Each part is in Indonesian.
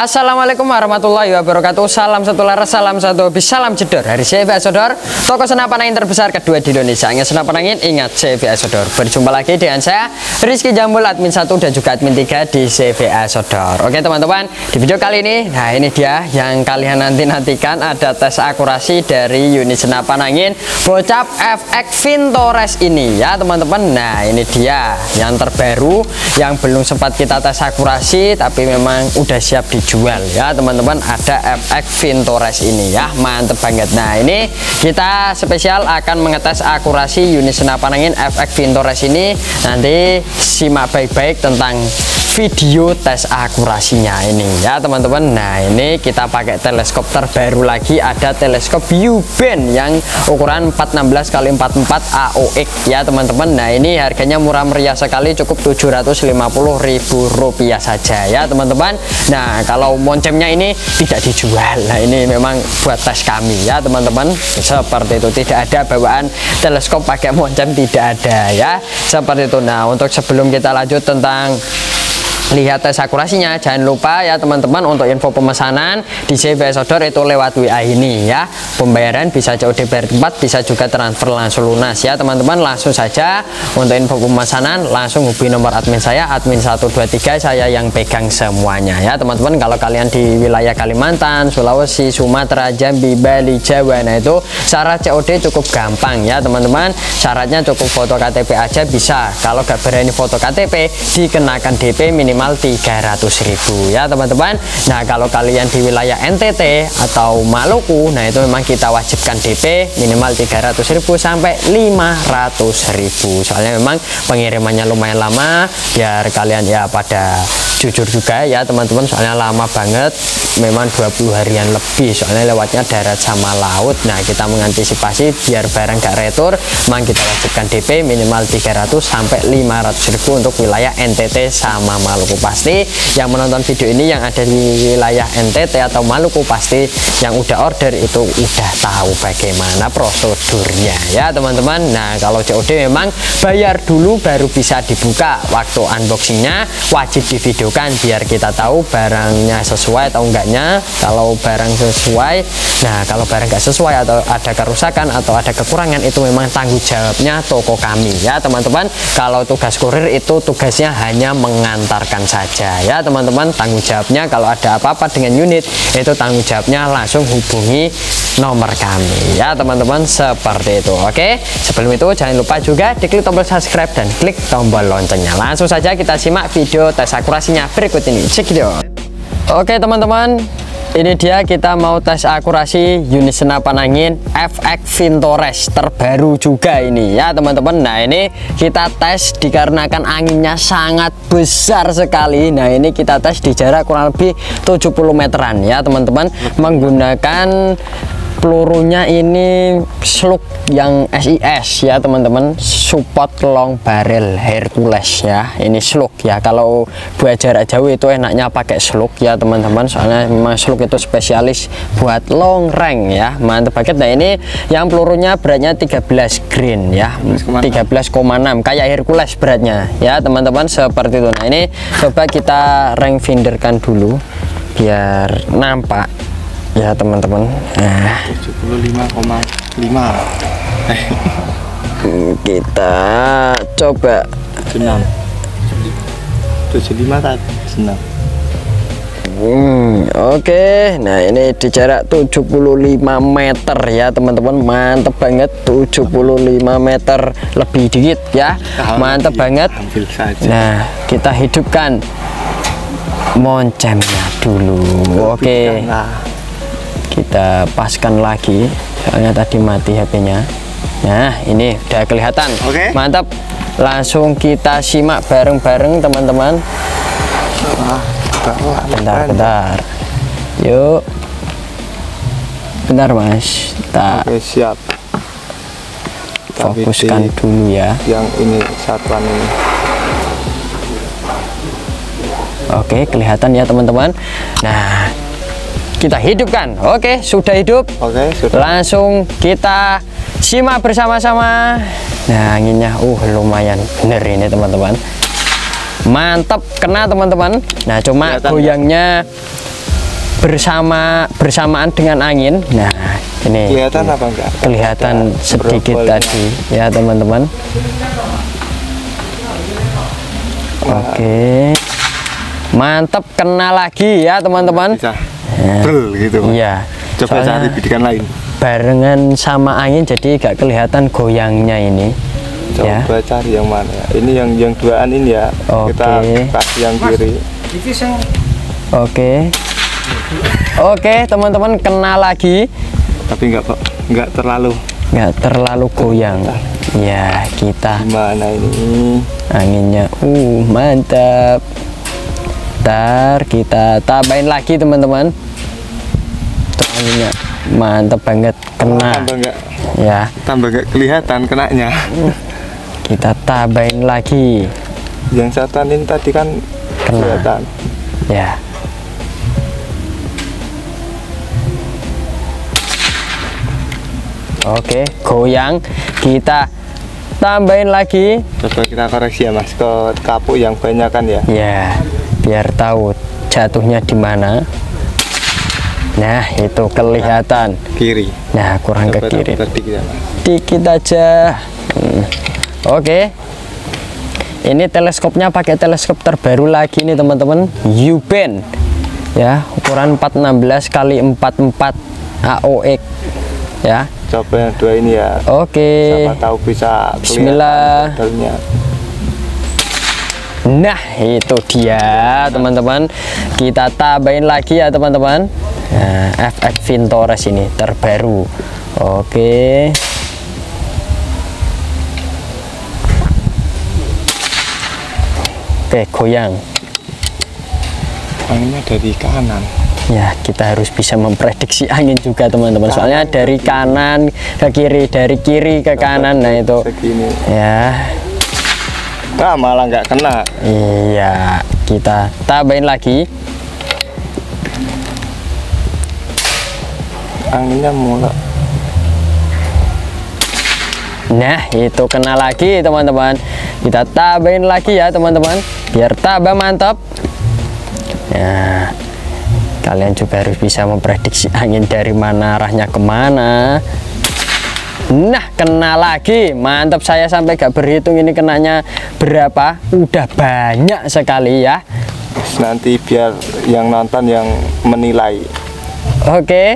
Assalamualaikum warahmatullahi wabarakatuh. Salam satu laras, salam satu hobi, salam jedor. Dari CV Sodor, toko senapan angin terbesar kedua di Indonesia. Ingat senapan angin, ingat CV Sodor. Berjumpa lagi dengan saya Rizky Jambul, admin 1 dan juga admin 3 di CV Sodor. Oke teman-teman, di video kali ini, nah ini dia yang kalian nantikan, ada tes akurasi dari unit senapan angin Bocap FX Vintores ini ya teman-teman. Nah ini dia yang terbaru, yang belum sempat kita tes akurasi tapi memang udah siap dijual ya teman-teman. Ada FX Vintores ini ya, mantep banget. Nah ini kita spesial akan mengetes akurasi unit senapan angin FX Vintores ini. Nanti simak baik-baik tentang video tes akurasinya ini ya teman-teman. Nah ini kita pakai teleskop terbaru lagi, ada teleskop U-band yang ukuran 416 x 44 AOX ya teman-teman. Nah ini harganya murah meriah sekali, cukup Rp750.000 saja ya teman-teman. Nah kalau moncemnya ini tidak dijual, nah ini memang buat tes kami ya teman-teman, seperti itu. Tidak ada bawaan teleskop pakai moncem, tidak ada ya, seperti itu. Nah untuk sebelum kita lanjut tentang lihat tes akurasinya, jangan lupa ya teman-teman, untuk info pemesanan di CV Sodor itu lewat WA ini ya. Pembayaran bisa COD bayar tempat, bisa juga transfer langsung lunas ya teman-teman. Langsung saja untuk info pemesanan langsung hubungi nomor admin saya, admin 123, saya yang pegang semuanya ya teman-teman. Kalau kalian di wilayah Kalimantan, Sulawesi, Sumatera, Jambi, Bali, Jawa, nah itu syarat COD cukup gampang ya teman-teman. Syaratnya cukup foto KTP aja bisa. Kalau gak berani foto KTP, dikenakan DP minimal 300.000 ya teman-teman. Nah kalau kalian di wilayah NTT atau Maluku, nah itu memang kita wajibkan DP minimal 300.000 sampai 500.000. Soalnya memang pengirimannya lumayan lama, biar kalian ya pada jujur juga ya teman-teman. Soalnya lama banget, memang 20 harian lebih, soalnya lewatnya darat sama laut. Nah kita mengantisipasi biar barang gak retur, memang kita wajibkan DP minimal 300 sampai 500.000 untuk wilayah NTT sama Maluku. Pasti yang menonton video ini yang ada di wilayah NTT atau Maluku, pasti yang udah order itu udah tahu bagaimana prosedurnya ya teman-teman. Nah kalau COD memang bayar dulu baru bisa dibuka. Waktu unboxingnya wajib divideokan biar kita tahu barangnya sesuai atau enggaknya. Kalau barang sesuai, nah kalau barang nggak sesuai atau ada kerusakan atau ada kekurangan, itu memang tanggung jawabnya toko kami ya teman-teman. Kalau tugas kurir itu tugasnya hanya mengantarkan saja ya teman-teman. Tanggung jawabnya kalau ada apa-apa dengan unit, itu tanggung jawabnya langsung hubungi nomor kami ya teman-teman, seperti itu. Oke, sebelum itu jangan lupa juga diklik tombol subscribe dan klik tombol loncengnya. Langsung saja kita simak video tes akurasinya berikut ini. Cek video. Oke teman-teman, ini dia, kita mau tes akurasi unit senapan angin FX Vintores terbaru juga ini ya teman-teman. Nah ini kita tes dikarenakan anginnya sangat besar sekali. Nah ini kita tes di jarak kurang lebih 70 meteran ya teman-teman, menggunakan pelurunya ini slug yang SIS ya teman-teman, support long barrel Hercules ya. Ini slug ya, kalau buat jarak jauh itu enaknya pakai slug ya teman-teman, soalnya memang slug itu spesialis buat long range ya, mantep banget. Nah ini yang pelurunya beratnya 13 grain ya, 13,6 kayak Hercules beratnya ya teman-teman, seperti itu. Nah ini coba kita range finderkan dulu biar nampak ya teman-teman. Nah 75,5 kita coba 76 75 tadi senang. Oke, nah ini di jarak 75 meter ya teman-teman, mantep banget. 75 meter lebih dikit ya, mantep banget. Nah kita hidupkan moncemnya dulu. Oke, kita paskan lagi, soalnya tadi mati HP-nya. Nah ini udah kelihatan. Mantap, langsung kita simak bareng-bareng teman-teman. Bentar yuk, bentar mas, kita siap, fokuskan dulu ya yang ini, satuan ini. Oke, kelihatan ya teman-teman. Nah kita hidupkan. Oke, sudah hidup. Oke, sudah. Langsung kita simak bersama-sama. Nah anginnya lumayan bener ini teman-teman, mantap, kena teman-teman. Nah cuma goyangnya bersamaan dengan angin. Nah, ini kelihatan apa enggak? kelihatan sedikit Brogolnya. tadi ya teman-teman. Oke, mantap, kena lagi ya teman-teman. Bisa brel gitu. Iya, Coba soalnya cari bidikan lain. barengan sama angin jadi gak kelihatan goyangnya ini. Ya. Coba cari yang mana ya. Ini yang duaan ini ya. Kita Oke. kasih yang kiri. Oke. Oke, teman-teman, kena lagi. Tapi nggak terlalu. Nggak terlalu goyang. Ya, kita Gimana ini? anginnya. Mantap. Ntar kita tambahin lagi, teman-teman. Tuh, anginnya mantap banget, kena. Tambah nggak kelihatan kenanya. Kita tambahin lagi. Yang satuan ini tadi kan Kena. kelihatan. Ya. Oke, goyang. Kita tambahin lagi. Coba kita koreksi ya Mas, ke kapuk yang banyak kan ya. Ya, biar tahu jatuhnya di mana. Nah, itu kelihatan. Kiri. Nah, kurang ke Coba kiri. tadi ya Mas. Dikit aja. Oke. Ini teleskopnya pakai teleskop terbaru lagi nih teman-teman, U-band. Ya, ukuran 416 kali 44 AOX. Ya. Coba yang dua ini ya. Oke. Siapa tahu bisa Bismillah. kelihatan modelnya. Nah, itu dia teman-teman. Kita tambahin lagi ya teman-teman. Nah, FX Vintores ini terbaru. Oke. Oke, goyang. Anginnya dari kanan. Ya, kita harus bisa memprediksi angin juga teman-teman. Soalnya dari kanan ke kiri, dari kiri ke kanan. Nah, itu Segini. ya. Nah, malah nggak kena. Iya, kita tambahin lagi. Anginnya mulai. Nah, itu kena lagi teman-teman. Kita tambahin lagi ya teman-teman, biar tambah mantap. Nah, kalian juga harus bisa memprediksi angin dari mana, arahnya kemana. Nah, kena lagi, mantap. Saya sampai gak berhitung ini kenanya berapa. Udah banyak sekali ya. Nanti biar yang nonton yang menilai. Oke.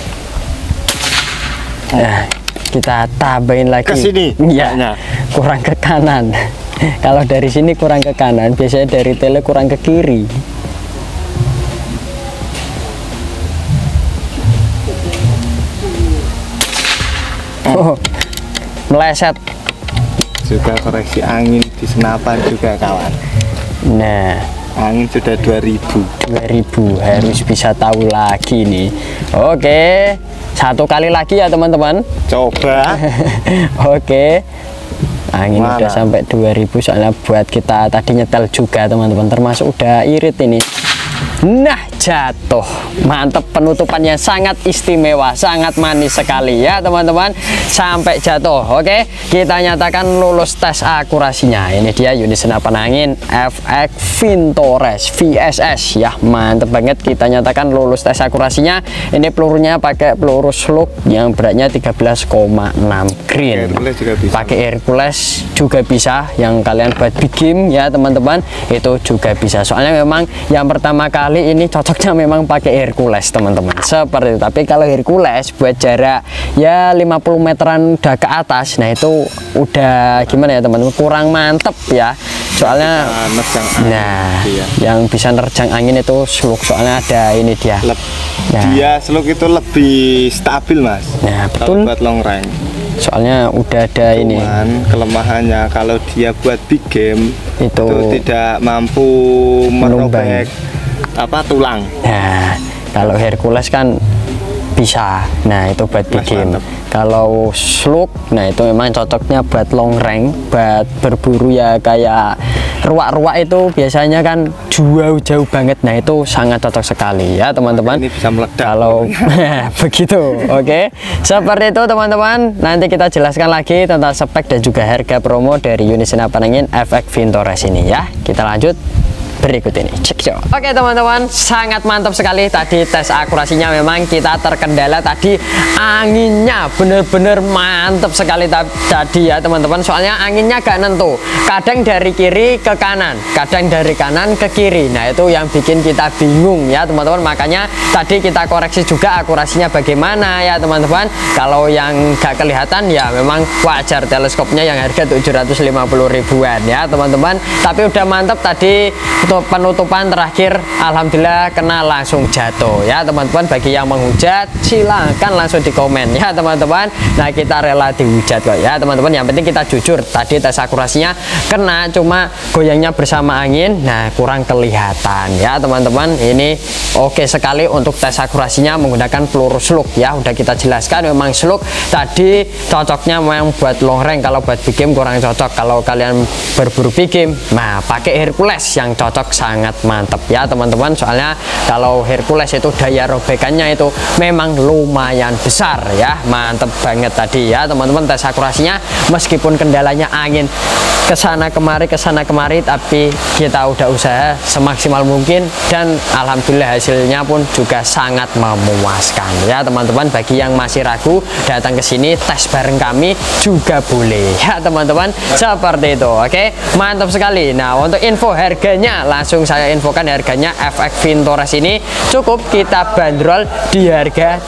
Nah, kita tambahin lagi. Ke sini, ya, kayaknya. kurang ke kanan. Kalau dari sini kurang ke kanan, biasanya dari tele kurang ke kiri. Oh, meleset. Juga koreksi angin di senapan juga kawan. Nah, Angin sudah 2000. 2000 harus bisa tahu lagi nih. Oke, satu kali lagi ya teman-teman. Coba. Oke, angin Mana? udah sampai 2000 soalnya buat kita tadi nyetel juga teman-teman, termasuk udah irit ini. Nah, jatuh. Mantap, penutupannya sangat istimewa, sangat manis sekali ya teman-teman. Sampai jatuh. Oke, kita nyatakan lulus tes akurasinya. Ini dia unit senapan angin FX Vintores VSS ya. Mantap banget, kita nyatakan lulus tes akurasinya. Ini pelurunya pakai peluru slug yang beratnya 13,6 green. Hercules juga bisa. Pakai Hercules juga bisa, yang kalian buat big game ya teman-teman, itu juga bisa. Soalnya memang yang pertama kali ini cocoknya memang pakai Hercules teman-teman, seperti itu. Tapi kalau Hercules buat jarak ya 50 meteran udah ke atas, nah itu udah gimana ya teman-teman, kurang mantep ya. Soalnya nerjang angin, nah iya. yang bisa nerjang angin itu slug, soalnya ada ini dia. Nah. Dia slug itu lebih stabil mas. Nah, kalau betul. buat long range. Soalnya udah ada ini. Cuman kelemahannya kalau dia buat big game Itu tidak mampu merobek apa tulang. Nah, kalau Hercules kan bisa. Nah, itu buat big Mas, game. mantap. Kalau slug, nah itu memang cocoknya buat long range, buat berburu ya, kayak ruak-ruak itu biasanya kan jauh-jauh banget. Nah, itu sangat cocok sekali ya teman-teman. Ini bisa meledak. Kalau begitu, oke. Seperti itu teman-teman. Nanti kita jelaskan lagi tentang spek dan juga harga promo dari unit senapan angin FX Vintores ini ya. Kita lanjut. berikut ini. Cek yo. Oke teman-teman, sangat mantap sekali tadi tes akurasinya. Memang kita terkendala tadi anginnya, bener-bener mantap sekali tadi ya teman-teman. Soalnya anginnya gak nentu, kadang dari kiri ke kanan, kadang dari kanan ke kiri. Nah itu yang bikin kita bingung ya teman-teman. Makanya tadi kita koreksi juga akurasinya bagaimana ya teman-teman. Kalau yang gak kelihatan ya memang wajar, teleskopnya yang harga 750 ribuan ya teman-teman. Tapi udah mantap tadi untuk penutupan terakhir, alhamdulillah kena langsung jatuh ya teman-teman. Bagi yang menghujat silahkan langsung di komen ya teman-teman. Nah kita rela dihujat kok ya teman-teman, yang penting kita jujur. Tadi tes akurasinya kena, cuma goyangnya bersama angin, nah kurang kelihatan ya teman-teman. Ini oke sekali untuk tes akurasinya menggunakan peluru slug ya. Udah kita jelaskan memang slug tadi cocoknya memang buat long range, kalau buat big game kurang cocok. Kalau kalian berburu big game, nah pakai Hercules yang cocok, sangat mantap ya teman-teman. Soalnya kalau Hercules itu daya robekannya itu memang lumayan besar ya, mantap banget tadi ya teman-teman. Tes akurasinya meskipun kendalanya angin kesana kemari, tapi kita udah usaha semaksimal mungkin dan alhamdulillah hasilnya pun juga sangat memuaskan ya teman-teman. Bagi yang masih ragu, datang ke sini tes bareng kami juga boleh ya teman-teman, seperti itu. Oke, mantap sekali. Nah untuk info harganya langsung saya infokan. Harganya FX Vintores ini cukup kita bandrol di harga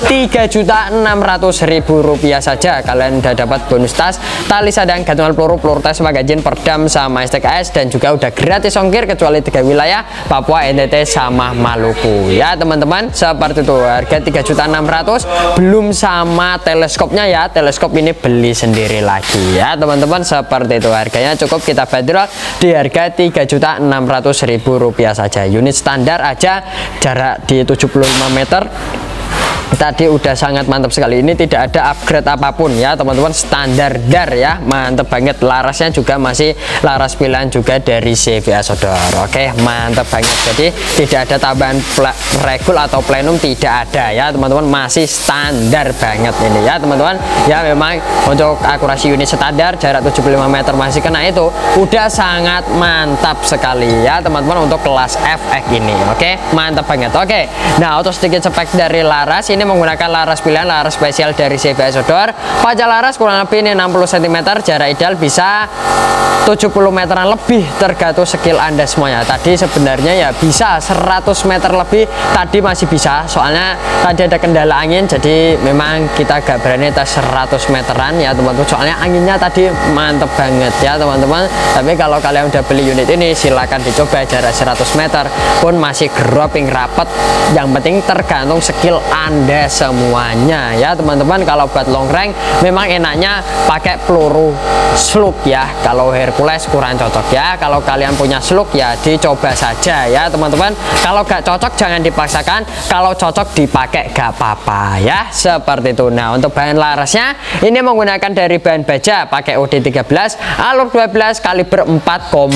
Rp3.600.000 saja. Kalian udah dapat bonus tas, tali sadang, gantungan peluru, peluru tes, magazin, perdam, sama STKS, dan juga udah gratis ongkir kecuali 3 wilayah, Papua, NTT, sama Maluku ya teman-teman. Seperti itu, harga Rp3.600.000 belum sama teleskopnya ya. Teleskop ini beli sendiri lagi ya teman-teman. Seperti itu, harganya cukup kita bandrol di harga Rp3.600.000 saja. Unit standar aja, jarak di 75 meter tadi udah sangat mantap sekali. Ini tidak ada upgrade apapun ya teman-teman, standar dar ya, mantap banget. Larasnya juga masih laras pilihan juga dari CVA Sodor. Oke, mantap banget. Jadi tidak ada tambahan regul atau plenum, tidak ada ya teman-teman, masih standar banget ini ya teman-teman. Ya memang untuk akurasi unit standar, jarak 75 meter masih kena, itu udah sangat mantap sekali ya teman-teman untuk kelas FX ini. Oke, mantap banget. Oke, nah untuk sedikit spek dari laras, ini menggunakan laras pilihan, laras spesial dari CVA Sodor. Panjang laras kurang lebih ini 60 cm, jarak ideal bisa 70 meteran lebih, tergantung skill Anda semuanya. Tadi sebenarnya ya bisa 100 meter lebih, tadi masih bisa, soalnya tadi ada kendala angin, jadi memang kita gak berani tes 100 meteran ya teman-teman, soalnya anginnya tadi mantep banget ya teman-teman. Tapi kalau kalian udah beli unit ini, silahkan dicoba jarak 100 meter pun masih groping rapet. Yang penting tergantung skill Anda semuanya ya teman-teman. Kalau buat long range memang enaknya pakai peluru slug ya. Kalau Hercules kurang cocok ya. Kalau kalian punya slug ya dicoba saja ya teman-teman. Kalau gak cocok jangan dipaksakan, kalau cocok dipakai gak apa-apa ya, seperti itu. Nah untuk bahan larasnya ini menggunakan dari bahan baja, pakai OD13 alur 12 kaliber 4,5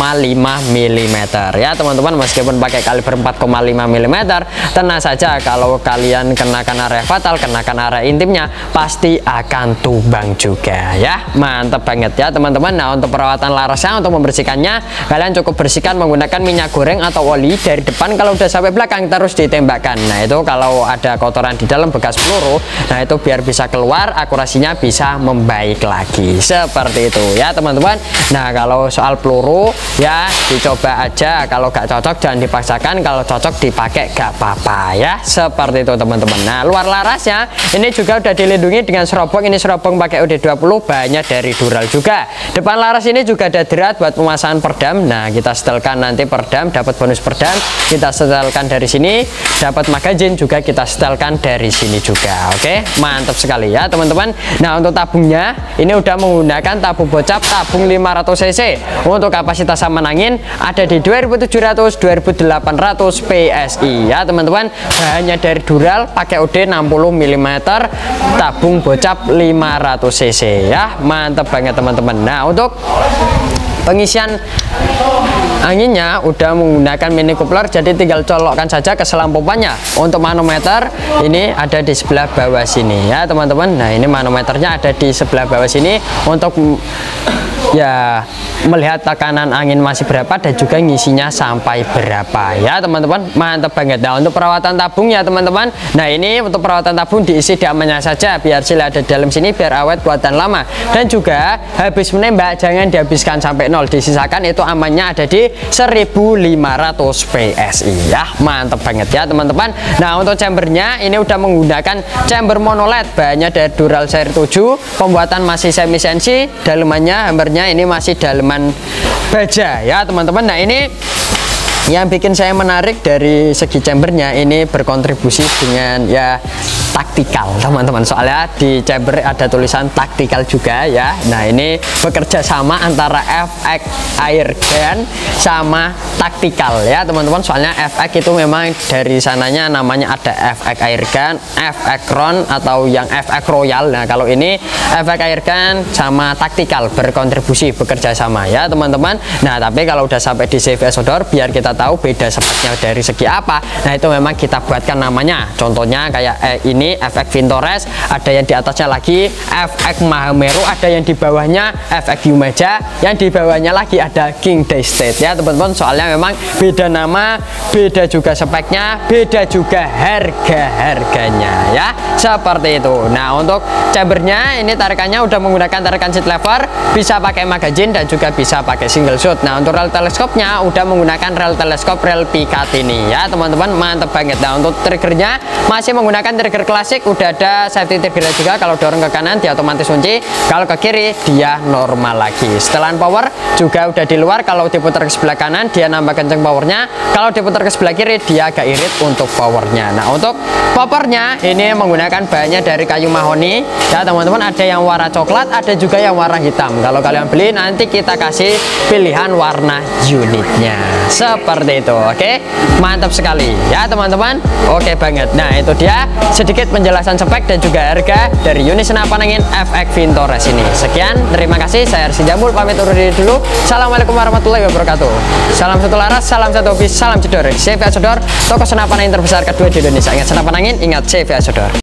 mm ya teman-teman. Meskipun pakai kaliber 4,5 mm, tenang saja, kalau kalian kenakan area fatal, kenakan area intimnya, pasti akan tumbang juga ya. Mantap banget ya teman-teman. Nah untuk perawatan larasnya, untuk membersihkannya, kalian cukup bersihkan menggunakan minyak goreng atau oli dari depan, kalau udah sampai belakang terus ditembakkan. Nah itu kalau ada kotoran di dalam bekas peluru, nah itu biar bisa keluar, akurasinya bisa membaik lagi, seperti itu ya teman-teman. Nah kalau soal peluru ya dicoba aja, kalau gak cocok jangan dipaksakan, kalau cocok dipakai gak apa-apa ya, seperti itu teman-teman. Nah luar larasnya ini juga udah dilindungi dengan serobong, ini serobong pakai OD20, bahannya dari Dural juga. Depan laras ini juga ada drat buat pemasangan perdam. Nah kita setelkan nanti perdam, dapat bonus perdam, kita setelkan dari sini, dapat magazin juga kita setelkan dari sini juga. Oke, mantap sekali ya teman-teman. Nah untuk tabungnya ini udah menggunakan tabung bocap, tabung 500 cc. Untuk kapasitas saman angin ada di 2700-2800 PSI ya teman-teman. Bahannya dari Dural, pakai OD 60 mm, tabung bocap 500 cc ya, mantap banget teman-teman. Nah untuk pengisian anginnya udah menggunakan mini coupler, jadi tinggal colokkan saja ke selang pompanya. Untuk manometer ini ada di sebelah bawah sini ya teman-teman. Nah ini manometernya ada di sebelah bawah sini. Untuk ya melihat tekanan angin masih berapa dan juga ngisinya sampai berapa ya teman-teman. Mantap banget. Nah untuk perawatan tabung ya teman-teman, nah ini untuk perawatan tabung diisi diamannya saja biar sila ada di dalam sini biar awet buatan lama, dan juga habis menembak jangan dihabiskan sampai nol, disisakan itu amannya ada di 1500 PSI ya. Mantap banget ya teman-teman. Nah untuk chambernya ini udah menggunakan chamber monoled, bahannya dari Duralcair 7, pembuatan masih semi CNC, dalemannya hammernya ini masih daleman baja ya teman-teman. Nah ini yang bikin saya menarik dari segi chambernya, ini berkontribusi dengan ya taktikal teman-teman, soalnya di chamber ada tulisan taktikal juga ya. Nah ini bekerja sama antara FX Airgun sama taktikal ya teman-teman, soalnya FX itu memang dari sananya namanya ada FX Airgun, FX Crown atau yang FX Royal. Nah kalau ini FX Airgun sama taktikal berkontribusi bekerja sama ya teman-teman. Nah tapi kalau udah sampai di CVS Outdoor, biar kita tahu beda speknya dari segi apa, nah itu memang kita buatkan namanya. Contohnya kayak ini FX Vintores, ada yang di atasnya lagi FX Mahameru, ada yang di bawahnya FX Yumaja, yang di bawahnya lagi ada King Daystate ya teman-teman. Soalnya memang beda nama, beda juga speknya, beda juga harga-harganya ya, seperti itu. Nah untuk chambernya ini tarikannya udah menggunakan tarikan seat lever, bisa pakai magazine dan juga bisa pakai single shot. Nah untuk rel teleskopnya udah menggunakan rel teleskop rel Picatinny ya teman-teman. Mantap banget. Nah untuk triggernya masih menggunakan trigger klasik, udah ada safety trigger juga. Kalau dorong ke kanan dia otomatis kunci, kalau ke kiri dia normal lagi. Setelan power juga udah di luar, kalau diputar ke sebelah kanan dia nambah kenceng powernya, kalau diputar ke sebelah kiri dia agak irit untuk powernya. Nah untuk poppernya ini menggunakan bahannya dari kayu mahoni ya teman-teman, ada yang warna coklat, ada juga yang warna hitam. Kalau kalian beli nanti kita kasih pilihan warna unitnya seperti itu. Oke, mantap sekali ya teman-teman. Oke banget. Nah itu dia sedikit penjelasan spek dan juga harga dari unit senapan angin FX Vintores ini. Sekian, terima kasih. Saya Arsi Jambul pamit undur diri dulu. Assalamualaikum warahmatullahi wabarakatuh. Salam satu laras, salam satu hobi, salam cedor. CVS Outdoor, toko senapan angin terbesar kedua di Indonesia. Ingat senapan angin, ingat CVS Outdoor.